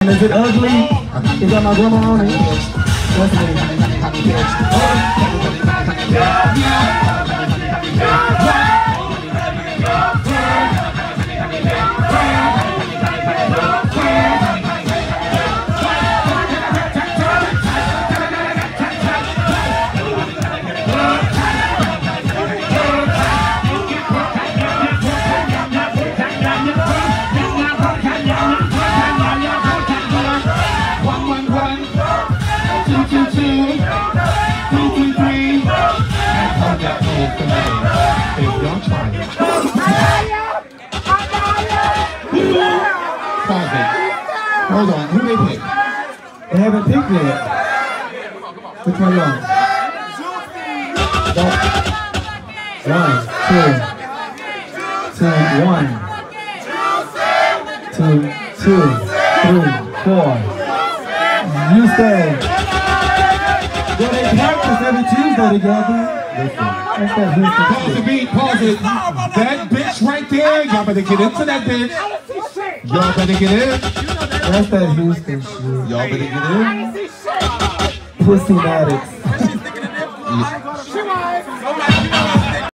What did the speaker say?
Is it ugly? Is that my grandma on it? That's me. Hold on, who they pick? They haven't picked yet. Which one y'all? 1, 2, 3, 4. You stay. Well, they practice every Tuesday together. That's that Houston. Pause the beat, pause it. That bitch right there, y'all better get into that bitch. Y'all better get in. That's that Houston shit. Y'all better get in. Pussy Maddox.